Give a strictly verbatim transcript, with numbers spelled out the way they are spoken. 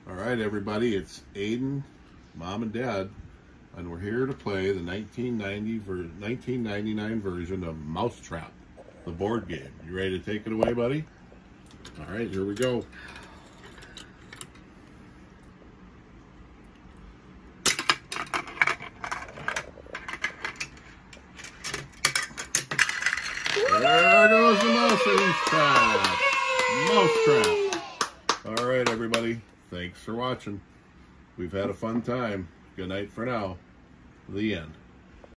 All right, everybody, it's Aiden, Mom and Dad, and we're here to play the nineteen ninety ver nineteen ninety-nine version of Mousetrap, the board game. You ready to take it away, buddy? All right, here we go. There goes the mouse trap. Mousetrap. All right, everybody. Thanks for watching. We've had a fun time. Good night for now. The end.